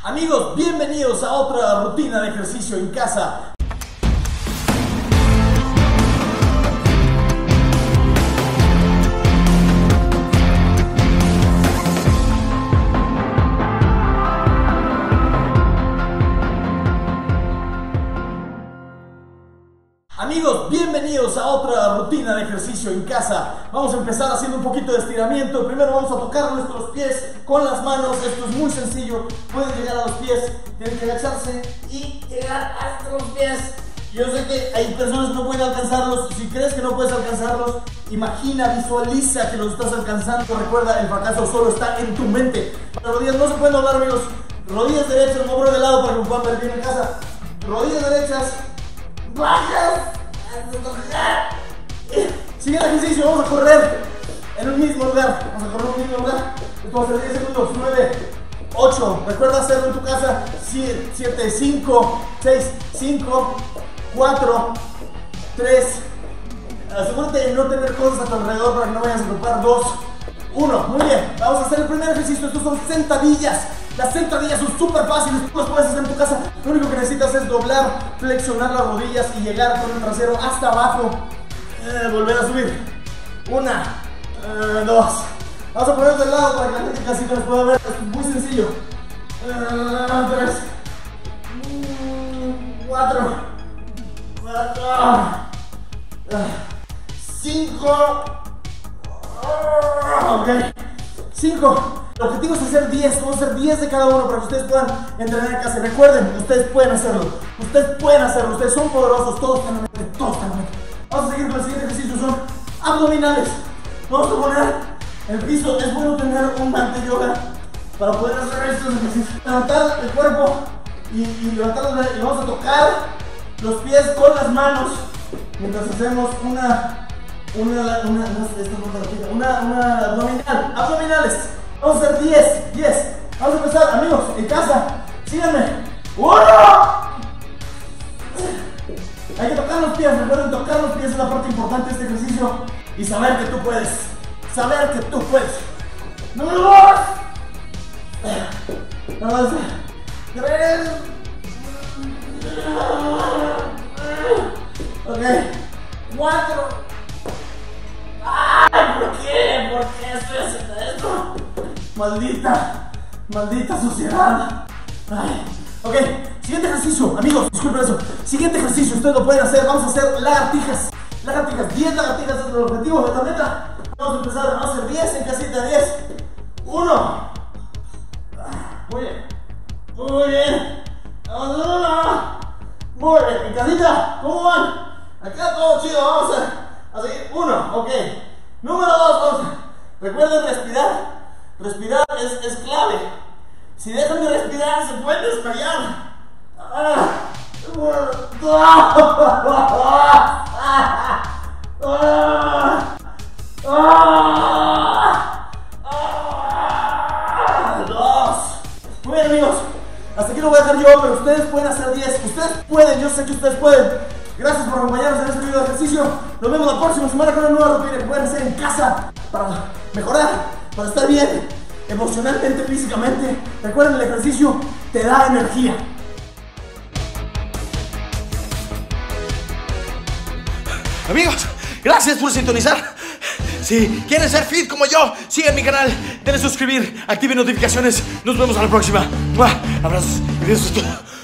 Amigos, bienvenidos a otra rutina de ejercicio en casa. Amigos, bienvenidos a otra rutina de ejercicio en casa. Vamos a empezar haciendo un poquito de estiramiento. Primero vamos a tocar nuestros pies con las manos. Esto es muy sencillo. Pueden llegar a los pies, tienen que agacharse y llegar hasta los pies. Yo sé que hay personas que no pueden alcanzarlos. Si crees que no puedes alcanzarlos, imagina, visualiza que los estás alcanzando. Recuerda, el fracaso solo está en tu mente. Las rodillas no se pueden doblar, amigos. Rodillas derechas, hombro de lado para que lo puedan ver bien en casa. Rodillas derechas, bajas. Siguiente ejercicio, vamos a correr en el mismo lugar. Vamos a correr en el mismo lugar. Esto va a ser 10 segundos. 9, 8. Recuerda hacerlo en tu casa. 7, 5, 6, 5, 4, 3. Asegúrate de no tener cosas a tu alrededor para que no vayas a ocupar. 2, 1. Muy bien. Vamos a hacer el primer ejercicio. Estos son sentadillas. Las sentadillas son súper fáciles, tú las puedes hacer en tu casa. Lo único que necesitas es doblar, flexionar las rodillas y llegar con el trasero hasta abajo. Volver a subir. 1, 2. Vamos a poner del lado para que la gente casi no nos pueda ver. Es muy sencillo. 3, 4, 5. Ok, 5. El objetivo es hacer 10, vamos a hacer 10 de cada uno para que ustedes puedan entrenar en casa. Recuerden, ustedes pueden hacerlo, ustedes son poderosos, todos están en la mente, todos están en la mente. Vamos a seguir con el siguiente ejercicio, son abdominales. Vamos a poner el piso, es bueno tener un mat de yoga para poder hacer estos ejercicios. Levantar el cuerpo y levantarlos, y vamos a tocar los pies con las manos mientras hacemos una abdominal, abdominales. Vamos a hacer 10. Vamos a empezar, amigos, en casa. Síganme. 1. Hay que tocar los pies. Recuerden, tocar los pies es la parte importante de este ejercicio. Y saber que tú puedes. Saber que tú puedes. Número 2. 3. Ok. 4. ¡Ay! ¿Por qué? ¿Por qué estoy haciendo esto? Maldita sociedad. Ay. Ok, siguiente ejercicio, amigos, disculpen eso. Siguiente ejercicio, ustedes lo pueden hacer. Vamos a hacer lagartijas. 10 lagartijas es el objetivo de la meta. Vamos a empezar, vamos a hacer 10 en casita, 10. 1. Muy bien. Muy bien. Muy bien, en casita, ¿cómo van? Acá todo chido, vamos a seguir. 1, ok. Número 2, recuerden respirar. Respirar es clave. Si dejan de respirar, se pueden desmayar. Muy bien, amigos. Hasta aquí lo voy a dejar yo, pero ustedes pueden hacer 10. Ustedes pueden, yo sé que ustedes pueden. Gracias por acompañarnos en este video de ejercicio. Nos vemos la próxima semana con una nueva rutina que pueden hacer en casa para mejorar, para estar bien emocionalmente, físicamente. Recuerden, el ejercicio te da energía. Amigos, gracias por sintonizar. Si quieren ser fit como yo, sigan mi canal, denle suscribir, activen notificaciones. Nos vemos a la próxima. Abrazos y besos.